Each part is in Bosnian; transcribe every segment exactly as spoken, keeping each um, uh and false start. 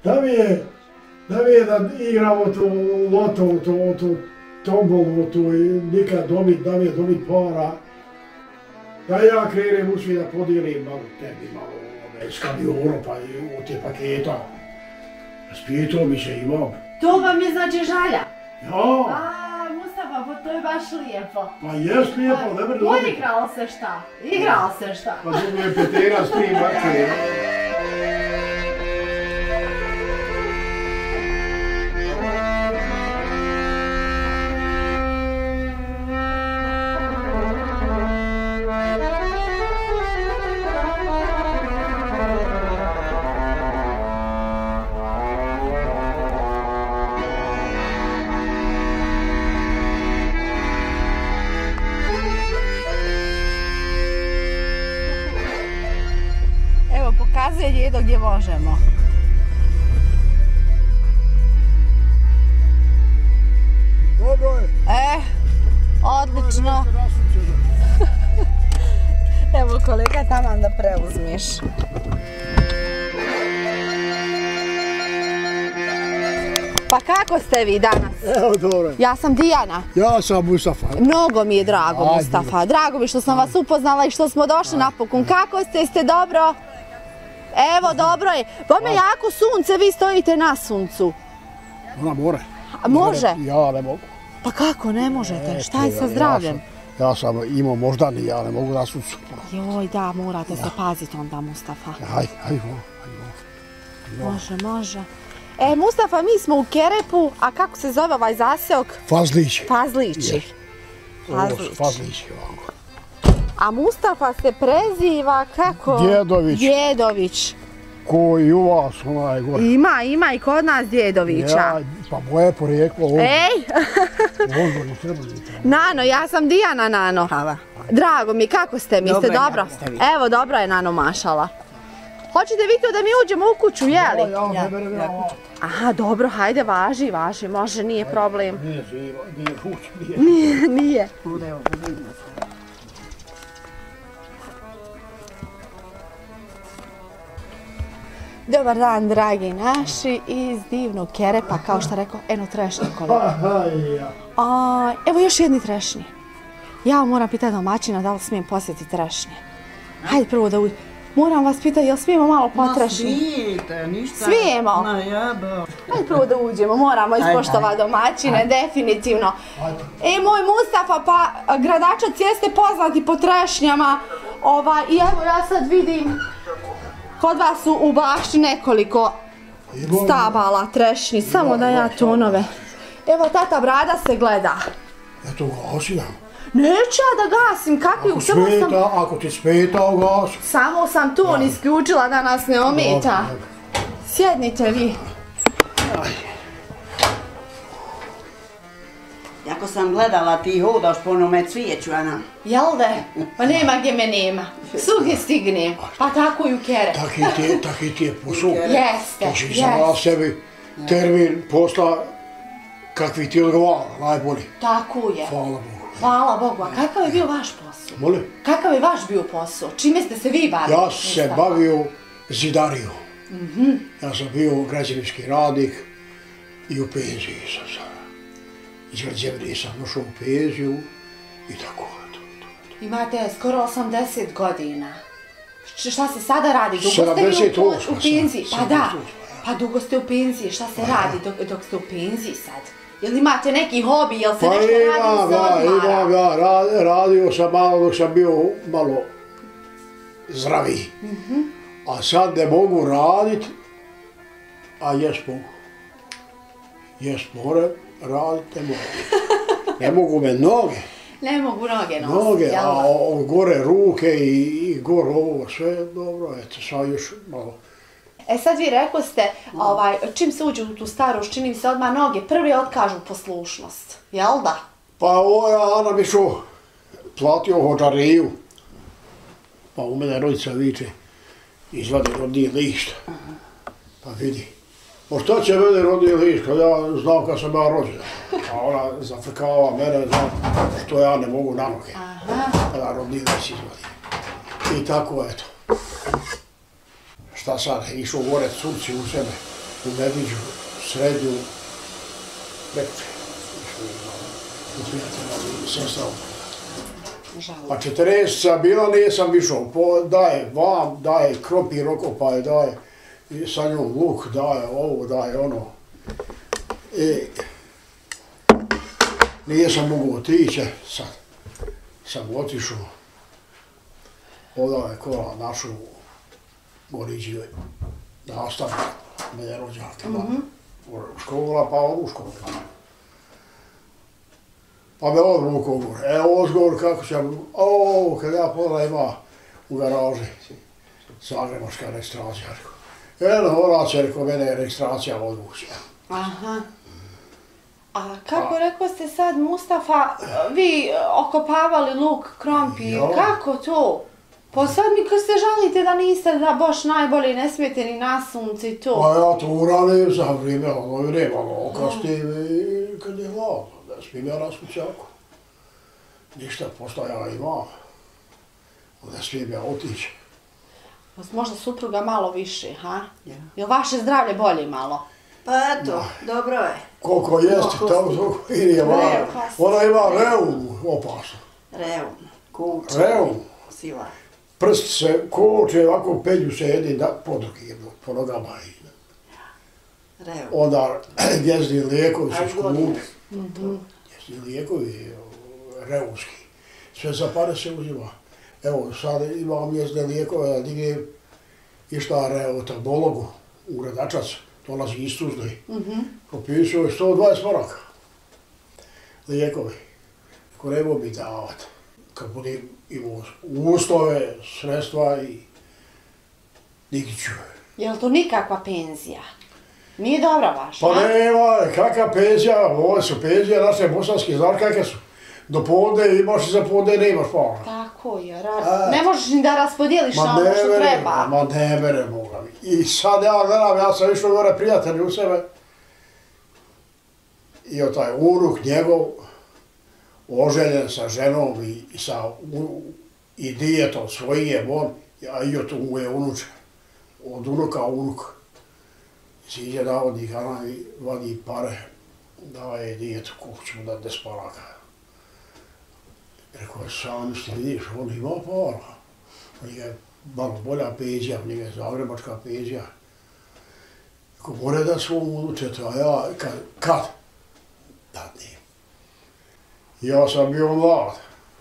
Da mi je, da mi je da igramo tu lotovu, tu, tu tombolu, tu nikad dobit, da mi je dobit para. Da ja krenem u svi da podijelim malo tebi, malo ove skabijoro pa i od te paketa. Spijetao mi se imam. To vam je znači žalja? Ja. A, Mustafa, pa to je baš lijepo. Pa jes lijepo, ne bi dobit. Igrao se šta? Igrao se šta? Pa dobro je petera s tri marke. Pokazuje djedo gdje možemo. Dobro je. E, odlično. Evo kolega, tamo da preuzmiš. Pa kako ste vi danas? Evo dobro. Ja sam Dijana. Ja sam Mustafa. Mnogo mi je drago, Mustafa. Drago mi što sam vas upoznala i što smo došli napokon. Kako ste? Jeste dobro? Evo, dobro je. Bome jako sunce, vi stojite na suncu. Ona more. A može? Ja ne mogu. Pa kako ne možete? Šta je sa zdravljem? Ja sam imao moždani, ja ne mogu na suncu. Joj, da, morate se paziti onda, Mustafa. Aj, ajmo, ajmo. Može, može. E, Mustafa, mi smo u Kerepu, a kako se zove ovaj zaseok? Fazlići. Fazlići. Fazlići. Fazlići, ovako. A Mustafa se preziva kako? Djedović. Djedović. Ko i u vas, onaj gore. Ima, ima i kod nas Djedovića. Ja, pa moje porijeklo ovdje. Ej! Ozborno treba biti. Nano, ja sam Dijana, Nano. Hvala. Drago mi, kako ste mi? Ste dobro? Evo, dobro je, Nano, mašala. Hoćete vi to da mi uđemo u kuću, jeli? Ja, ja, ne berem ja. Aha, dobro, hajde, važi, važi, može, nije problem. Nije živo, nije kuć, nije. Nije, nije. Dobar dan, dragi naši, iz divnog Kerepa, kao što rekao, eno trešnje kolega. A, evo još jedni trešnje. Ja vam moram pitati domaćina da li smijem posjetiti trešnje. Hajde prvo da uđe. Moram vas pitati, jel smijemo malo potrešnje? Ma smijete, ništa. Smijemo? Ma jebo. Hajde prvo da uđemo, moramo ispoštovati domaćine, definitivno. E, moj Mustafa, pa gradačac jeste poznati po trešnjama. I evo ja sad vidim, kod vas su u bašti nekoliko stabala trešnji, samo da ja tonove. Evo, tata Brada se gleda. Eto, gasi nam. Neću ja da gasim, kakvi... Ako smeta, ako ti smeta, gasi. Samo sam ton isključila da nas ne ometa. Sjednite vi. Jako sam gledala, ti hodaš po onome cvijeću, Ana. Jel de? Pa nema gdje me nema. Svugdje stigne. Pa tako i u Kerep. Taki ti je posao. Jeste, jeste. Znači sam na sebi termin posla kakvi ti odgovara, najbolji. Tako je. Hvala Bogu. Hvala Bogu. A kakav je bio vaš posao? Molim? Kakav je vaš bio posao? Čime ste se vi bavili? Ja sam se bavio zidarijom. Ja sam bio građevinski radnik i u penziji sam sada. Iz građevine sam došao u penziju i tako. Imate skoro osamdeset godina. Šta se sada radi? Dugo ste sedamdeset osam u penziji? Pa da. Pa dugo ste u penziji. Šta se radi dok ste u penziji sad? Jel imate neki hobi? Jel se nešto radi za odmara? Imam, ja. Radio sam malo dok sam bio malo zdraviji. A sad ne mogu radit, a jes mogu. Jes moram radit, ne mogu. Ne mogu me noge. Ne mogu noge nositi, Noge, jel? a gore ruke i gore ovo, sve dobro, eto, sad još malo. E sad vi rekli ste, čim se uđe u tu starost, čini mi se odmah noge prvi otkažu poslušnost, jel da? Pa ovo ja, Ana bi šo platio hođariju, pa u mene rodica viče, izvadi rodni lišt, pa vidi. Pa šta će mene rodni lišt, kad ja znam kad sam ja rođen, a ona zafrkava mene, znam što ja ne mogu na noge, kada rodni lišt izvadi. I tako, eto. Šta sad, išao gore curci u sebe, u Mediđu, srednju, prekče. I prijatelja i sestra upravo. Pa četrdesetica bila, nisam išao, daje vam, daje krompir okopaje, daje sa njom luk, daje ovo, daje ono. I nisam mogu otići, sad sam otišao, odao je kola našu Goriđi nastavnik, mene rođakima, škola pa ovu školu. Pa me odvukao gore, e ozgovor kako ćem, o, kad ja pola ima u garaži, zagrebačka registracija, rekao. Eno, ona će, rekao, mene je registracija odvući. Aha. A kako rekao ste sad, Mustafa, vi okopavali luk, krompir, kako to? Pa sad mi kad se žalite da niste da baš najbolje ne smijete ni na sunce i to. Pa ja to uranim za vrijeme, ono je vremalo, kasnije kad je hladno, ne smijem ja raskući jako. Ništa, pošto ja imam, ne smijem ja otići. Možda supruga malo više, ha? Jel vaše zdravlje bolje malo? Pa eto, dobro je. Koliko jesti, tamo toliko i nije malo. Ona ima reum opasno. Reum, kuće. Reum. Sila. Prst se koče, ovako pelju se jedin po drugi, po nogama. Reum. Onda gjezni lijekovi su skupi. Gjezni lijekovi, reumski. Sve za pare se uzima. Evo, sad imam gjezni lijekove, da dignem išta reotabologu u Gradačac, dolazi iz Tuzle. Propisuje sto dvadeset maraka. Lijekovi. Ako nebo bi davat. Kad budem imao uslove, sredstva i digit ću. Je li to nikakva penzija? Nije dobra vaša? Pa nema, kakva penzija, ovo su penzije naše bosanske, znaš kakve su. Do podne imaš i za podne nemaš para. Tako je, ne možeš ni da raspodijeliš na ono što treba. Ma ne mere, Boga mi. I sad ja gledam, ja sam išao gore prijatelji u sebe. I o taj unuk njegov, oženjen sa ženom i sa i dijetom svojim, on, a i od mu je unuče. Od unuka unuk. Siđe navodnik, ona mi vadi pare, daje dijetu, koliko ćemo dati des paraka. Rekao je, sam što vidiš, on ima para. Njega je malo bolja penzija, njega je zagrebačka penzija. Rekao, more da svom unučetu, a ja, kad, kad? Tad nije. Ja sam bio mlad.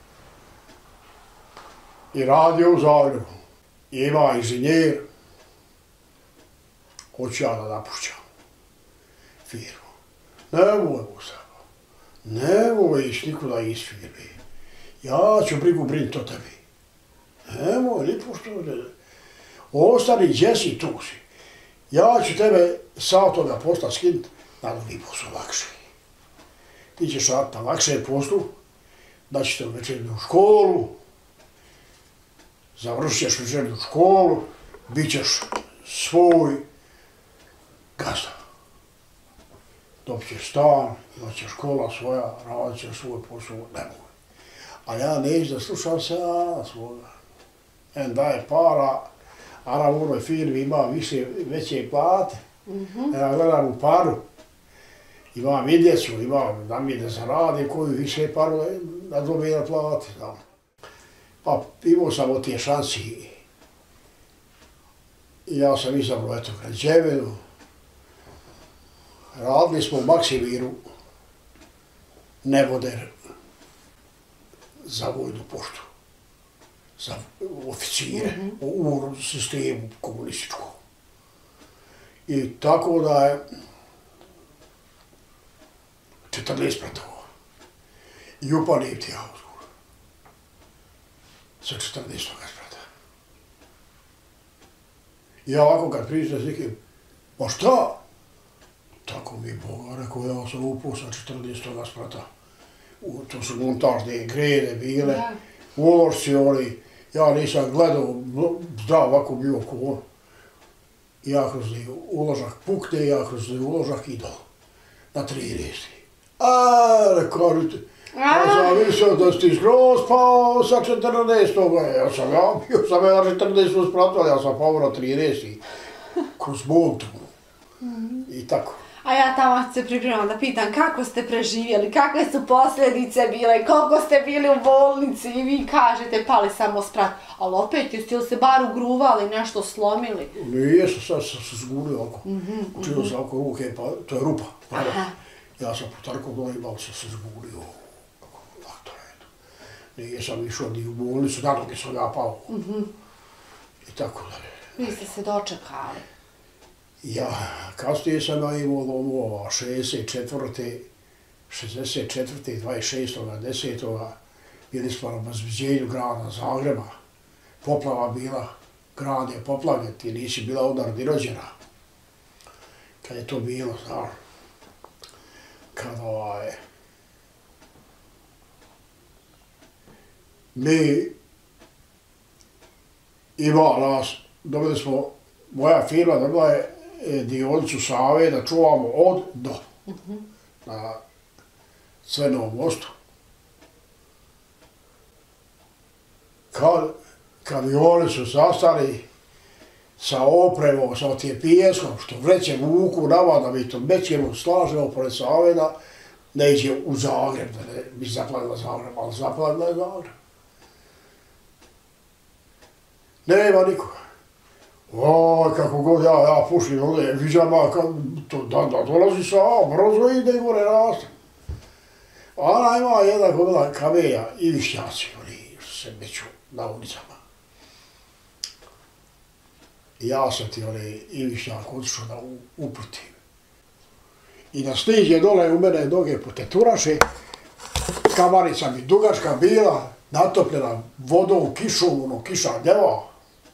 I radio u Zagrebu. Ima inženjer. Hoću ja da napušćam firmu. Nemoj, Mustafa. Nemoj ići nikuda iz firme. Ja ću brigu brinit o tebi. Nemoj, ni pošto ne. Ostani gdje si, tu si. Ja ću tebe sa toga posla skinut na drugi posao lakše. Ti ćeš raditi na lakše poslu, da ćete u večernju školu, završit ćeš večernju školu, bit ćeš svoj gazda. Dobit ćeš stan, imat ćeš škola svoja, radit ćeš svoj posao, nemoj. Ali ja neću da slušam se na svoga. En daje para, a na ovoj firmi ima više, veće plate. Ja gledam u paru, imam i djecu, imam da mi da zaradim koju više paru da dobije na plate. Pa imao sam od tije šansi. Ja sam izabrao eto građevinu. Radili smo u Maksimiru, Neboder, za vojnu poštu, za oficire u sistemu komunističkom. I tako da je četrnaest spratova. I upalim ti auto sa četrnaestog sprata. I ja ovako kad pričam s nekim, pa šta? Tako mi Boga, rekao, ja sam upao sa četrnaestog sprata. To su montažne grede bile, uložci oni, ja nisam gledao, zdrav ovako bio ko on. Ja kroz uložak pukne, ja kroz uložak i dol, na tri resti. A, kažete, ja sam mislio da si ti skroz pao sa četrnaestog, ja sam ja bio sam ja na četrnaestom spratu, ali ja sam pao na tri resti, kroz montu. I tako. A ja tamo se pripremam da pitam kako ste preživjeli, kakve su posljedice bile, koliko ste bili u bolnici i vi kažete pali samo sprat. Ali opet, jeste li se bar ugruvali, nešto slomili? Nije se, sad sam se zgulio oko. Učio sam oko ruke, pa to je rupa. Ja sam potarkao dole i malo sam se zgulio. Tako eto. Nije sam išao ni u bolnicu, na noge sam ja pao. I tako dalje. Vi ste se dočekali. Ja, kasnije sam ja imao ovo šezdeset četvrte, šezdeset četvrte, dvadeset šestog desetog bili smo na obezbeđenju grada Zagreba. Poplava bila, grad je poplavljen, ti nisi bila odar ni rođena. Kad je to bilo, znaš, kad ovaj... Mi ima nas, dobili smo, moja firma dobila je dionicu Save da čuvamo od do na Crvenom mostu. Kad kamioni su sastali sa opremom, sa tim pijeskom, što vreće vuku nama da mi to mećemo, slažemo pored Save da ne iđe u Zagreb, da ne bi zaplavila Zagreb, ali zaplavila je Zagreb. Nema nikoga. Oj, kako god ja, ja pušim ovdje, viđam ja kad to da, da dolazi sa, brzo ide gore raste. Ona ima jedna gomila kamelja i višnjaci, oni se meću na ulicama. Ja sam ti onaj i višnjak otišao da uputim. I da stiđe dole u mene noge poteturaše, kamanica mi dugačka bila, natopljena vodom, kišom, ono, kiša djeva.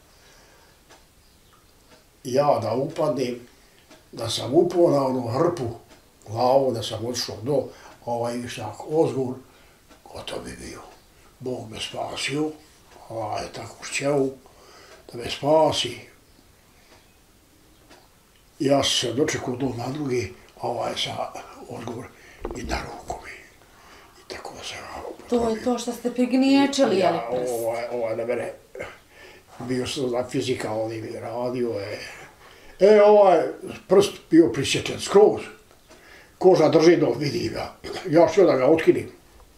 Ja da upadnem, da sam upao na onu hrpu glavu, da sam otišao do ovaj višnjak ozgur, gotov bi bio. Bog me spasio, ovaj tako šćevu, da me spasi. Ja sam se dočekao do na drugi, ovaj sa ozgur i na ruku mi. I tako da sam... To je to što ste prigniječili, jeli prst? Ovaj, ovaj na mene, bio sam na fizikalni mi radio je. E, ovaj prst bio prisječen skroz. Koža drži do, vidim ja. Ja što da ga otkinim.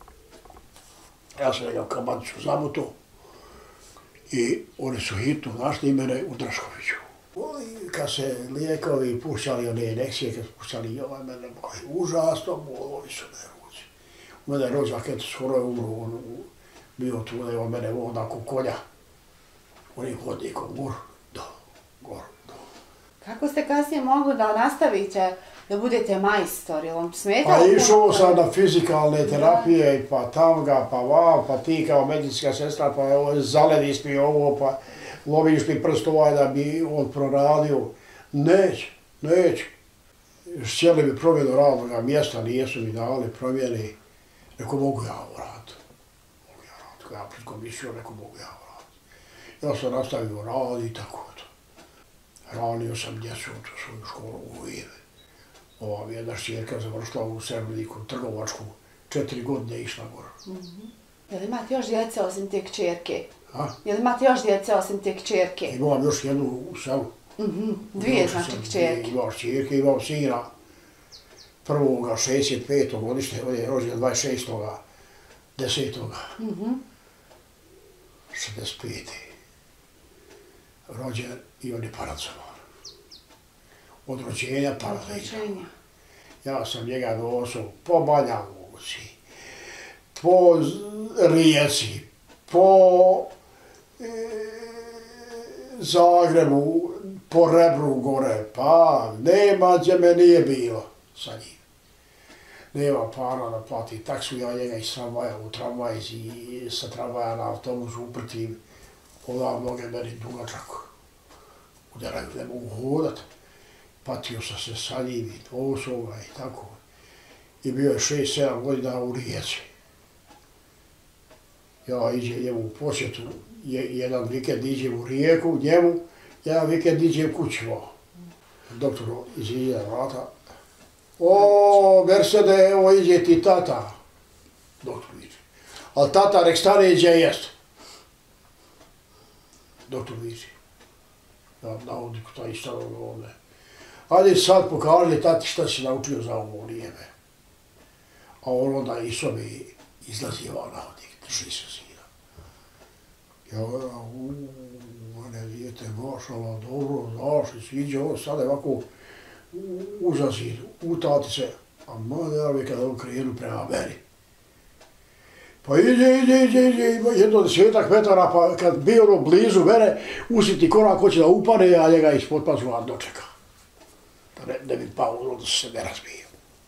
Ja sam ga kabanicu zamuto. I oni su hitno našli mene u Draškoviću. Kad se lijekovi puštali, one injekcije, kad su puštali ovaj mene, užasno bolovi su me ruci. U mene rođak, eto, skoro je umro, on bio tu, da je on mene onako konja. Onim hodnikom, gor, do, gor, do. Kako ste kasnije mogli da nastavite, da budete majstor, je vam smetalo? Pa išao sam na fizikalne terapije, pa tamga, pa vam, pa ti kao medicinska sestra, pa zalediš mi ovo, pa loviš mi prst ovaj da bi on proradio. Neć, neć. Htjeli bi promjenu radnoga mjesta, nijesu mi dali promjeni. Rekao, mogu ja ovo raditi. Mogu ja raditi. Ja pred komisijom, rekao, mogu ja ovo raditi. Ja sam nastavio rad i tako to. Ranio sam djecu u svoju školu u Ujeve. Ova mi jedna šćerka završila u Srbniku, trgovačku, četiri godine išla gore. Jel imate još djece osim te kćerke? A? Jel imate još djece osim te kćerke? Imam još jednu u selu. Dvije znači kćerke. Imam šćerke, imam sina. Prvoga, šezdeset petog godišnje, on je rođen dvadeset šestog desetog šezdeset pete rođen i on je paracovan. Od rođenja paracovan. Ja sam njega nosio po Banja Luci, po Rijeci, po e, Zagrebu, po Rebru gore, pa nema gdje me nije bilo sa njim. Nema para da plati taksu, ja njega iz tramvaja u tramvaj i sa tramvaja na autobus uprtim, onda mnoge meni dugačak udaraju, ne mogu hodat. Patio sam se sa njim i dvosoga i tako. I bio je šest sedam godina u Rijeci. Ja iđem njemu u posjetu, jedan vikend iđem u Rijeku njemu, jedan vikend iđem kućivo. Doktor iziđe vrata. O, Mersede, evo iđe ti tata. Doktor viče. Ali tata nek stane iđe jest. Doktor viče. Ja na odliku taj stano ovdje. ajde sad pokaži tati šta si naučio za ovo vrijeme. A on onda iz sobe izlazi van ovdje, drži se zida. Ja gledam, uuu, mene dijete, mašala, dobro, znaš, sviđa on sada ovako uza zid, utati se, a mada mi kada on krenu prema meni. Pa ide, ide, ide, ide, ima jedno desetak metara, pa kad bi ono blizu mene, usiti korak hoće da upane, a njega ispod pazuva dočeka. Da ne, ne bi pao, da se ne razbije.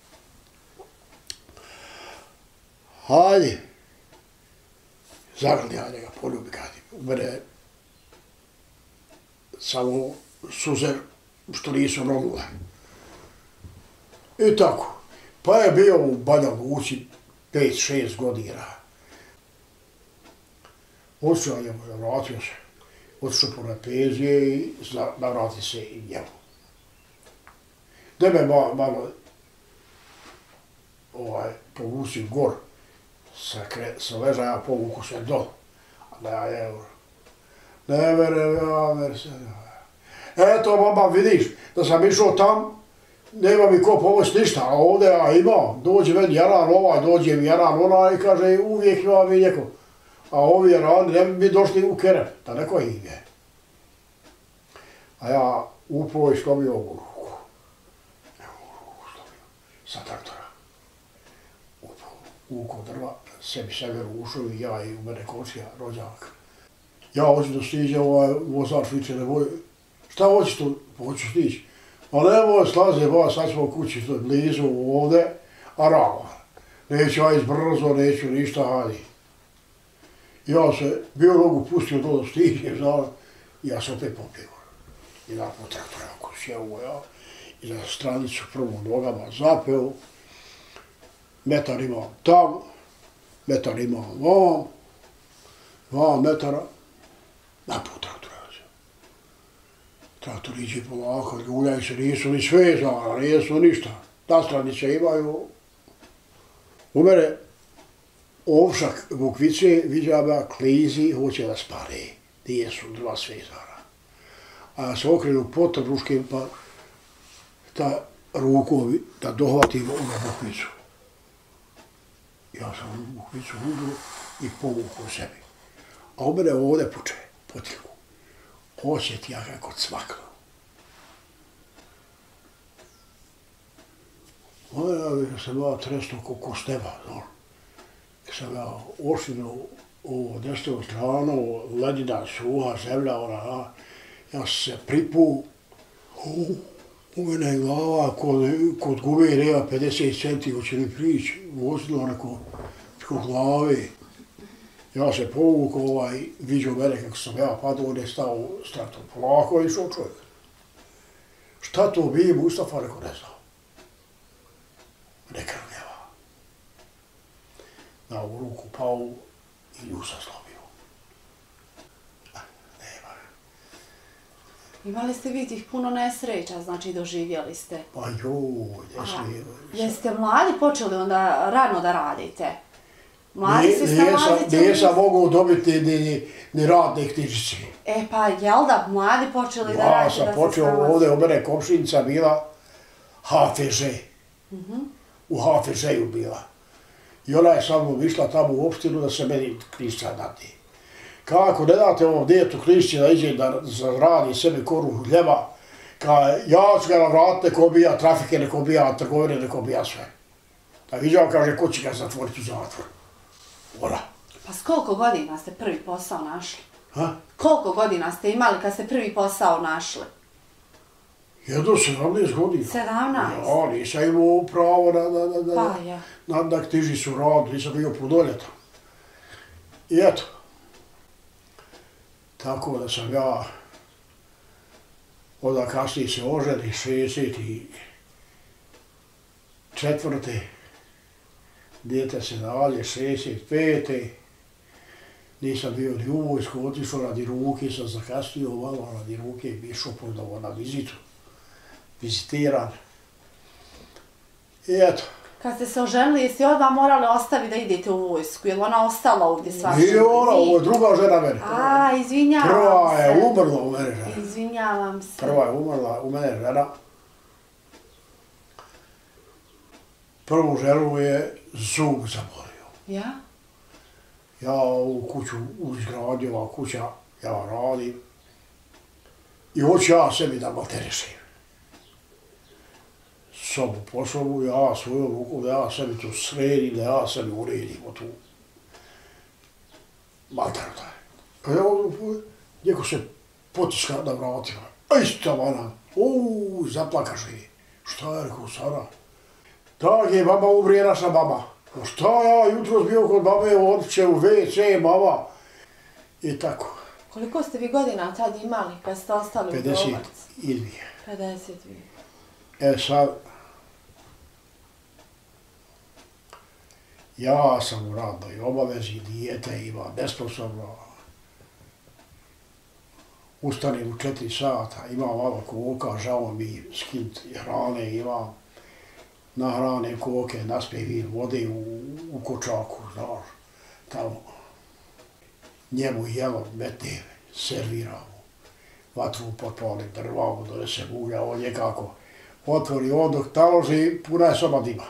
Hajde. Zagrli ja njega, poljubi kad u mene samo suze što nisu ronule. I tako. Pa je bio u Banja Luci pet šest godina. Otišao je, vratio se. Otišao po penzije i navrati se i njemu. Da me malo, malo ovaj, povuci gor, sa, kre, sa ležaja povuku se dol. A da ja euro. Ne verem, ja ver se. Eto, mama, vidiš, da sam išao tam, nema mi ko pomoć ništa, a ovdje ja imam, dođe meni jaran ovaj, dođe mi jaran onaj i kaže uvijek ima mi neko. A ovi jarani ne bi mi došli u kerem, da neko ide. A ja upravo iskomio ovu ruku. Evo ruku slomio, sa traktora. Upravo, uko drva, sebi sever ušao i ja i u mene kočija, rođak. Ja hoću da stiđe ovaj vozač, viče neboj, šta hoćeš tu, hoću stići. A nemoj slaze, ba, sad smo u kući, to je blizu ovdje, a rano. Neću ja izbrzo, neću ništa, hajde. Ja se bio nogu pustio to da stižem, znala, i ja se opet popio. I da po traktora ako sjeo ja, i na stranicu prvom nogama zapeo, metar imam tam, metar imam vam, dva metara, na po traktora. Traktor iđe polako, guljaju se, nisu ni sve znala, nisu ništa. Nastranice imaju. U mene ovšak bukvice viđa me klizi, hoće da spare. Nije su dva svezara. A ja se okrenu potom ruškem pa ta rukovi da dohvatim onu bukvicu. Ja sam bukvicu uđu i povukao sebi. A u mene ovdje puče, potilku. Osjeti ja kako cvaknu. Onda sam ja tresno ko steba, no. Kad sam ja ošinu u desnu stranu, ledina suha, zemlja, ona, ja sam se pripu, u mene je glava kod, kod gube nema pedeset centi, hoće li prići, vozilo neko kod glave. Ja se povukao, ovaj, vidio mene kako sam ja padao, on je stao s traktorom. Polako je išao čovjek. Šta to bi Mustafa, rekao, ne znao. Ne krvnjava. Na ovu ruku pao i nju sam slomio. Nema. Imali ste vi tih puno nesreća, znači doživjeli ste. Pa joj, jesli. Jeste mladi počeli onda rano da radite? Mladi se nisam, snalazite... Nisam mogao dobiti ni, ni, ni radne knjižice. E pa, jel da, mladi počeli da radite da se snalazite? Ja sam počeo ovdje, u mene komšinica bila ha fe že. Mm-hmm. U ha fe žeju bila. I ona je sa mnom išla tamo u opštinu da se meni knjižica dati. Kako ne date ovom djetu knjižici da iđe da radi sebi koru hljeba, ka ja ću ga navratiti, neko obija trafike, neko obija trgovine, neko obija sve. Da vidio, kaže, ko će ga zatvoriti u zatvor. Ona. Pa s koliko godina ste prvi posao našli? Ha? Koliko godina ste imali kad ste prvi posao našli? Jedno sedamnaest godina. sedamnaest? Ja, nisam imao pravo na, na, na, pa, ja. na, na knjižicu radu, nisam bio plodoljetan. I eto. Tako da sam ja onda kasnije se oženi, šezdeset četvrte Dijete se dalje, šezdeset pete Nisam bio ni u vojsku, otišao radi ruke, sam zakasnio malo radi ruke, išao ponovo na vizitu, vizitiran. I eto. Kad ste se oženili, jeste odmah morali ostaviti da idete u vojsku? Je li ona ostala ovdje s vašim? Nije ona, ovo je druga žena mene. A, izvinjavam se. Prva je umrla u mene žena. Izvinjavam se. Prva je umrla u mene žena. prvu ženu je zub zaborio. Ja? Ja ovu kuću izgradio, ova kuća, ja radim. I hoću ja sebi da malterišim. Sobu po sobu, ja svoju ruku, da ja sebi tu sredim, da ja sebi uredim o tu malteru taj. A ja ovdje, njeko se potiska na vratima. Aj, stavana, uuu, zaplakaš je. Šta je rekao sada? Tak je baba ubrije naša baba. No šta ja jutros bio kod babe, otiće u ve ce, baba. I tako. Koliko ste vi godina tad imali kad ste ostali u Domarcu? pedeset dvije. pedeset dvije. E sad, ja sam u radnoj obavezi, dijete ima nesposobno. Ustanem u četiri sata, imam malo koka, žao mi skint hrane imam. Nahrane koke, naspej vin vode u, u kočaku, znaš, tamo. Njemu jelo metne, serviramo, vatru potpalim, drvamo, donese ulja, on je kako otvori on dok taloži, puna je soba dima.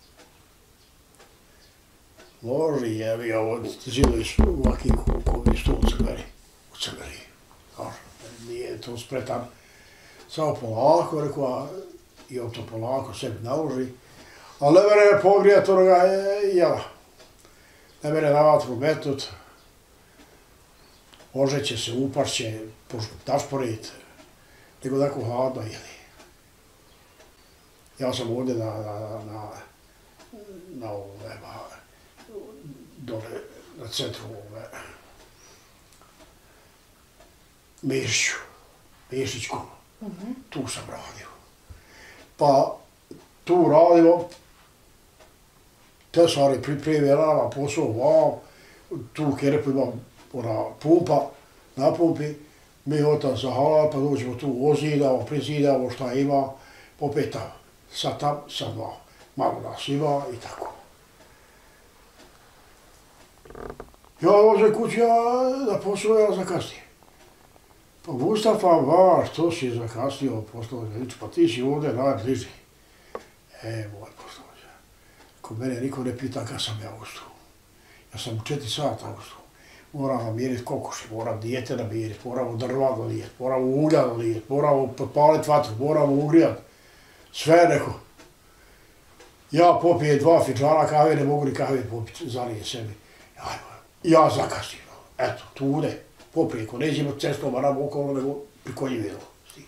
Loži jevi, ovo zidovi su ovakvi kukovi stu u crveni, u crveni, znaš, nije to spretan. Samo polako, rekao, i on to polako sebi naloži, ali ne mere pogrijat onoga jela. Ne mere na vatru metnut, ožeće se, upašće, tašporit, nego tako hladno jeli. Ja sam ovdje na, na, na, na ove, dole, na centru ove, Mešiću, Mešićku, tu sam radio. Pa tu radimo, tesari pripremi nama posao vam, tu kerepu ima ona pumpa, na pumpi, mi otan za halal, pa dođemo tu ozidamo, prizidamo šta ima, opet tamo, sad tam, sad vam, malo nas ima i tako. Ja dođem kući, ja na posao, ja zakasnije. Pa Mustafa, va, što si zakasnio poslovođa, pa ti si ovdje najbliži. E, moj poslovođa, kod mene niko ne pita kad sam ja ustao. Ja sam u četiri sata ustao. Moram namiriti kokoši, moram dijete namiriti, moram drva dolijeti, moram ulja dolijeti, moram potpaliti vatru, moram ugrijati. Sve neko. Ja popijem dva fičana kave, ne mogu ni kave popiti, zalije sebi. Ja zakasnim, eto, tude. Poprijeko, neđemo cestom, baramo okolo, nego pri konji vidjelo.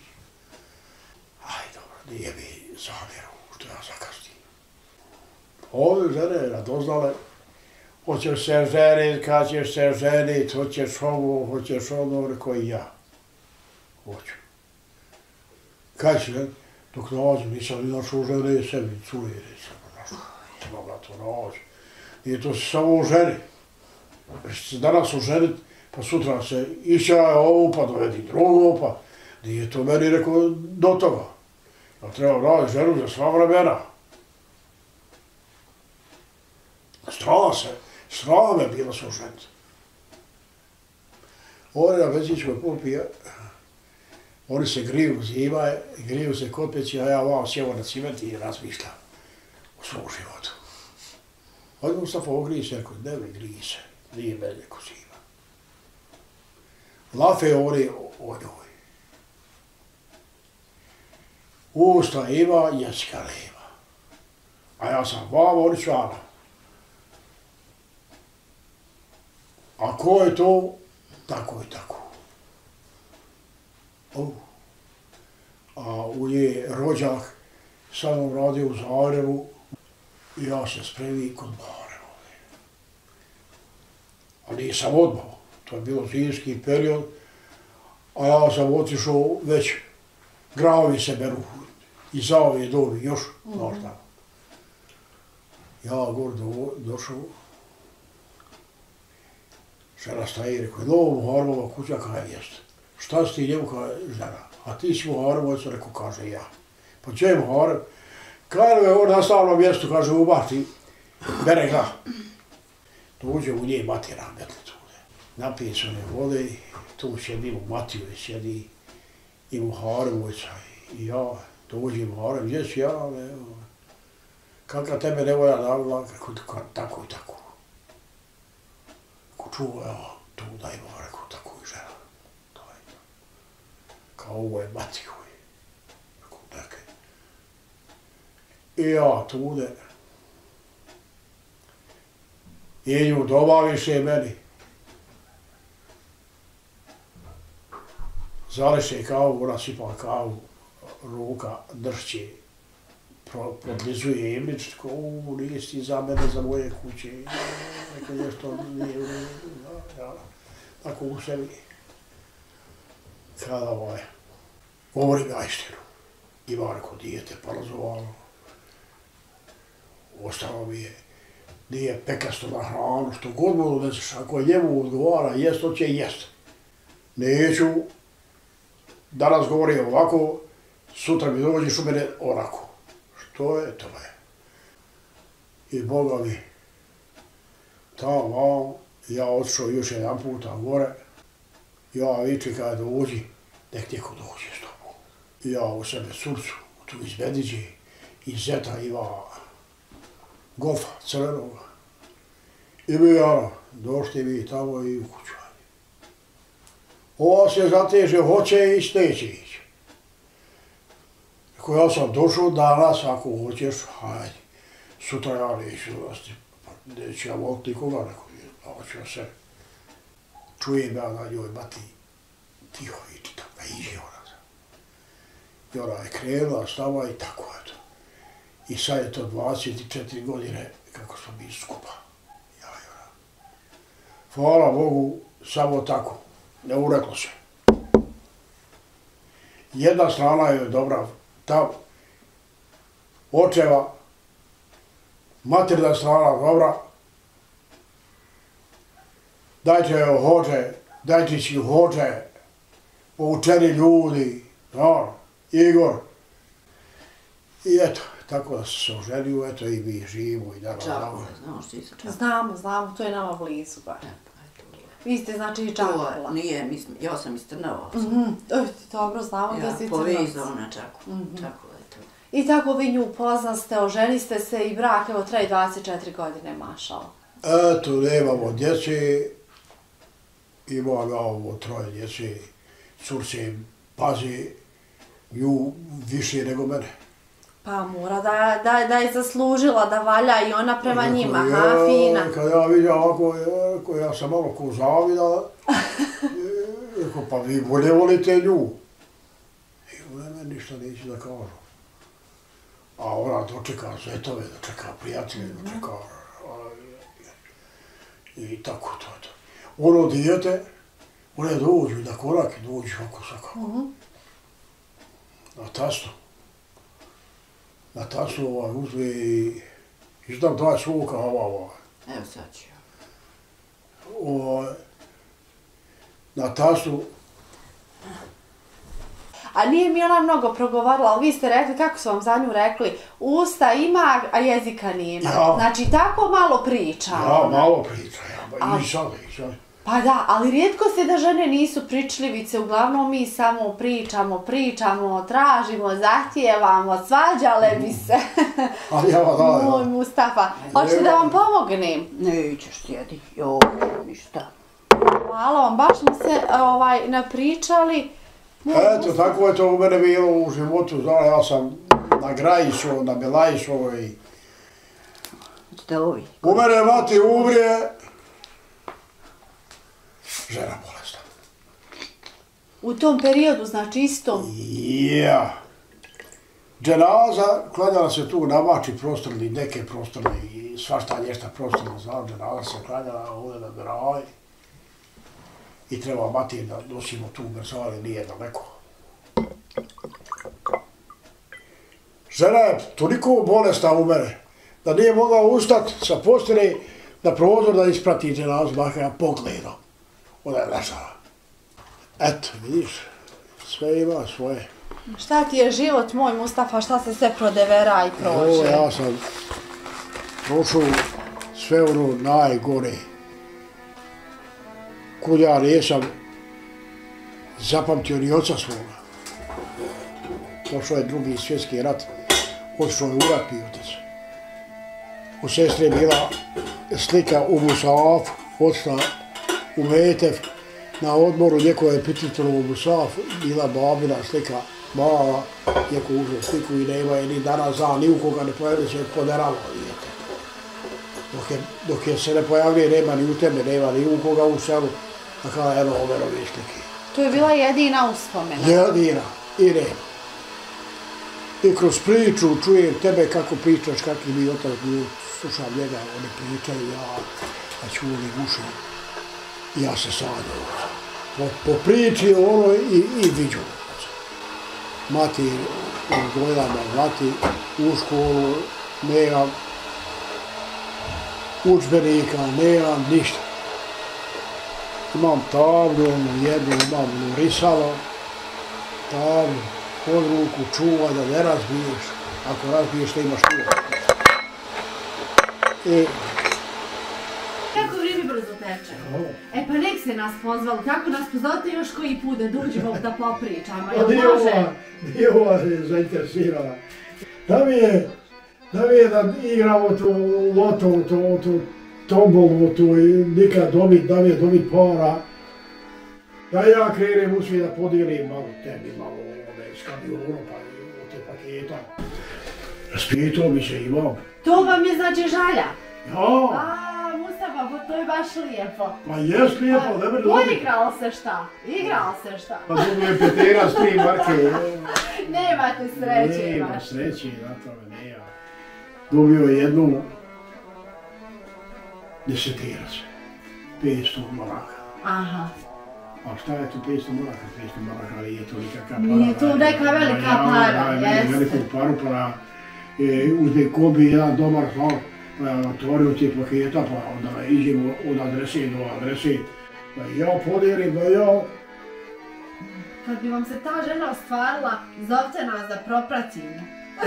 Aj, dobro, nije mi zamjeru što ja zakasnim. Ove žene radoznale, hoćeš se ženit, kad ćeš se ženit, hoćeš ovo, hoćeš ono, rekao i ja. Hoću. Kad ću, dok nađem, nisam ni našao žene sebi, curi, nisam našao. Nisam mogla to naći. Nije to samo u ženi. Već se danas oženit, pa sutra se išćaje ovu, pa dovedi drugu, pa nije to meni rekao do toga. Ja trebam raditi ženu za sva vremena. Strava se, strava me bila se oženiti. Oni na benzinskoj pumpi, oni se griju zima, griju se kod peći, a ja vam sjevo na ciment i razmišljam o svom životu. Od Mustafa ogriji se, rekao, ne me griji se, nije mene ko zima. Lafe oni o njoj. Usta ima, jezika nema. A ja sam vam, oni čvana. A ko je to? Tako i tako. Oh. A u nje rođak sa mnom radio u Zagrebu i ja se spremim kod Bare. A nisam odmah. To je bilo zimski period, a ja sam otišao već, gravi se beru, i za ove dobi još, znaš tamo. Ja gore do, došao, žena staje i rekao, no, Muharemova kuća kaj jest. Šta si ti njemu kaj žena? A ti si Muharemovica, rekao, kaže ja. Pa če je Muharem? Kaj je on na stavnom mjestu, kaže, u Bahti, bere ga. Dođe u njej matera metlicu. Napije se one vode, tu sjedi u Matiju, sjedi i Muharemovica i ja, dođe Muharem, gdje si ja, Kakva tebe nevolja navila, kako tako i tako. Ako čuo, evo, tu da ima, rekao, tako i žena. Kao ovo je mati koji. Rekao, neke. I ja tude. I nju dobaviše meni. Zališe kavu, ona sipala kavu, ruka dršće, podlizuje imlič, tako, u, nisi ti za mene, za moje kuće, neko nešto nije u redu, ja, tako u sebi. Kada ovaj, govori ga istinu, ima neko dijete parazovalo, ostalo mi je, nije pekasto na hranu, što god mu odneseš, ako njemu odgovara, jest, to će jest. Neću, danas govorim ovako, sutra mi dođeš u mene onako. Što je, to je. I Boga mi, tamo, ja otišao još jedan puta gore, ja viče kada dođi, nek neko dođe s tobom. I ja u sebe surcu, tu iz Mediđe, iz zeta ima golfa crvenoga. I mi, ano, došli mi tamo i u kuću. Ova se zateže, hoće ići, neće ići. Ako ja sam došao danas, ako hoćeš, hajde. Sutra ja neću dolaziti, neću ja voliti nikoga, neko je, hoću ja se. Čujem ja na njoj mati, tiho ići, tako da iđe ona. I ona je krenula, stava i tako je to. I sad je to dvadeset četiri godine kako smo bili skupa. Ja i ona. Hvala Bogu, samo tako. Ne ureklo se. Jedna strana je dobra, ta očeva, materna strana dobra, dajte joj hođe, dajte si hođe, poučeni ljudi, no, Igor. I eto, tako da se oženio, eto i mi živimo i danas. Čakole, znaš ti su Čakole. Znamo, znamo, to je nama blizu bar. Vi ste znači i Čakola. Nije, mislim, ja sam iz Trnava. Dobro, znamo da si Ja, Trnavac. povezao na Čakola. Čakola je to. I tako vi nju upoznaste, oženiste se i brak, evo, traje dvadeset četiri godine, mašala. Eto, nemamo djece, imam ja ovo troje djece, curce pazi nju više nego mene. Pa mora da, da, da je zaslužila, da valja i ona prema njima, ha, fina. Kad ja vidim ovako, ko ja sam malo ko zavida, rekao, pa vi bolje volite nju. I ona meni ništa neće da kažu. A ona dočeka svetove, dočeka prijatelje, dočeka... I tako to je to. Ono dijete, one dođu, da korake dođu oko svakako. Na tastu. Na tastu ovaj uzme i izdam dvaj sluka ova ovaj. Evo sad ću. Ovaj, na tastu. A nije mi ona mnogo progovarala, ali vi ste rekli, kako su vam za nju rekli, usta ima, a jezika nema. Ja. Znači, tako malo priča. Ja, ona. malo priča, ja, A- i sada, i sada. Pa da, ali rijetko se da žene nisu pričljivice, uglavnom mi samo pričamo, pričamo, tražimo, zahtijevamo, svađale bi se. Ali ja, da, Moj ja. Mustafa, hoćete da vam pomognem? Nećeš sjedi, jo, ništa. Hvala vam, baš smo se ovaj, napričali. Moj Eto, Mustafa- tako je to u mene bilo u životu, znaš, ja sam na Grajišo, na Belajšo i... Ste ovi. U mene mati umrije, žena bolesna. U tom periodu, znači istom. Ja. Dženaza, klanjala se tu na mači prostorni, neke prostorne i svašta nješta prostorno, znam, dženaza se klanjala ovdje na Beravaj. I treba mati da nosimo tu u Bersavali, nije daleko. Žena je toliko bolesna u mene, da nije mogla ustat sa postele na prozor da isprati dženazu, makar ja pogledam. Ona je ležala. Eto, vidiš, sve ima svoje. Šta ti je život moj Mustafa, šta se sve prodevera i Ovo prođe? ja sam prošao sve ono najgore. Kud ja nisam zapamtio ni oca svoga. Došao je drugi svjetski rat, otišao je u rat mi otac. u sestri je bila slika u Musafu, odšla u Metev, na odmoru neko je pititilo u Musafu, bila babina slika, mala, neko uzeo sliku i nema je ni danas za, ni u koga ne pojavlja se poderalo, vidite. Dok je, dok je se ne pojavlja, nema ni u tebe, nema ni u koga u selu, a kada eno ove nove slike. To je bila jedina uspomena. Jedina, i nema. I kroz priču čujem tebe kako pričaš, kakvi mi otac bio, slušam njega, oni pričaju, ja, a čuli uši, i ja se sanjam. Po, po priči ono i, i viđu. Mati odgojila me, mati u školu, nemam udžbenika, nemam ništa. Imam tablu, jednu imam risalo, tablu, pod ruku čuva da ne razbiješ. Ako razbiješ, ne imaš čuva. I... Kako vrijeme brzo teče. E pa nek se nas pozvali, kako nas pozvate još koji put da dođemo da popričamo, jel može? Nije ova je zainteresirana. Da mi je, da mi je da igramo tu lotovu, tu, tu tombolu, tu nikad dobit, da mi je dobit para. Da ja krenem u svijet da podijelim malo tebi, malo ove skandiono, pa i te paketa. Raspitao bi se imao. To vam je znači žalja? Ja. A, Mustafa, pa to je baš lijepo. Pa jes lijepo, ne bi dobit. Poigralo se šta? Igralo se šta? Pa dobio je petera s tri marke. Nemate sreće, Nema baš. sreće, na tome nema. Dobio je jednu desetirac, petsto maraka. Aha. A šta je to petsto maraka? petsto maraka, ali je to nikakva para. Nije to neka velika para, jeste. Veliku paru para. Uzme kombi, jedan dobar sal, otvorio ti paketa, pa onda iđemo od adrese do adrese. Pa ja podijelim, da ja... Kad bi vam se ta žena ostvarila, zovte nas da propratimo.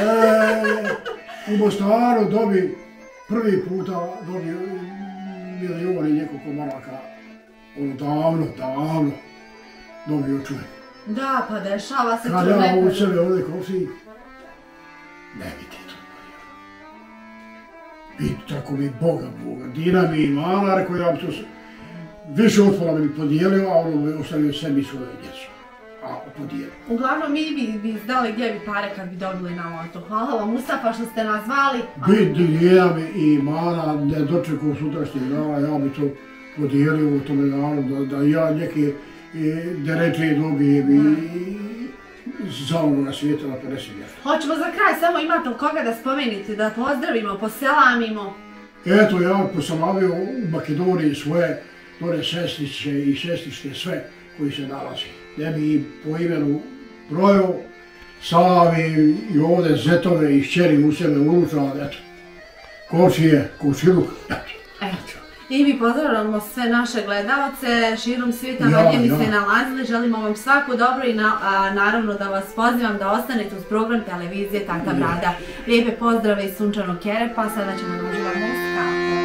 U Mostaru dobi, prvi puta dobio milijon i nekoliko maraka. Ono davno, davno dobio čovjek. Da, pa dešava se to Kad ja nekada. u sebe ovdje kosi, ne bi ti to podijelio. I tako mi Boga, Boga, Dina mi i mala, rekao ja bi to više otpora bi podijelio, a ono bi ostavio sebi svoje djecu. A podijelio. Uglavnom, mi bi, bi znali gdje bi pare kad bi dobili na auto. Hvala vam, Mustafa, što ste nas zvali. Bit Dina mi i mala, ne dočekao sutrašnjeg dana, ja bi to podijelio u tome danu, da, da ja neke dereče dobijem i za onoga svijeta na pedeset mjesta. Hoćemo za kraj, samo imate li koga da spomenite, da pozdravimo, poselamimo? Eto, ja poselamio u Makedoniji svoje dole sestriće i sestričke sve koji se nalazi. Ne bi im po imenu brojao, Savi i ovdje zetove i šćeri u sebe unučala, eto. Kočije, Kočiluk, eto. Eto. I mi pozdravljamo sve naše gledalce širom svijeta, Ja, gdje mi ja. se nalazili. Želimo vam svako dobro i na, a, naravno da vas pozivam da ostanete uz program televizije Tata Brada. Lijepe pozdrave iz sunčanog Kerepa, sada ćemo da uživamo uz kafu.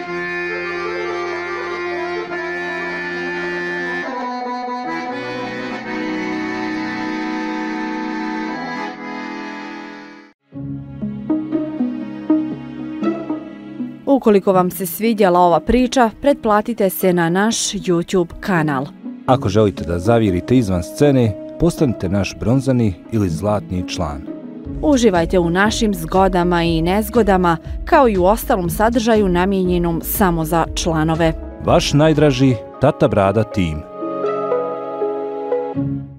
Ukoliko vam se svidjela ova priča, pretplatite se na naš YouTube kanal. Ako želite da zavirite izvan scene, postanite naš bronzani ili zlatni član. Uživajte u našim zgodama i nezgodama, kao i u ostalom sadržaju namijenjenom samo za članove. Vaš najdraži Tata Brada tim.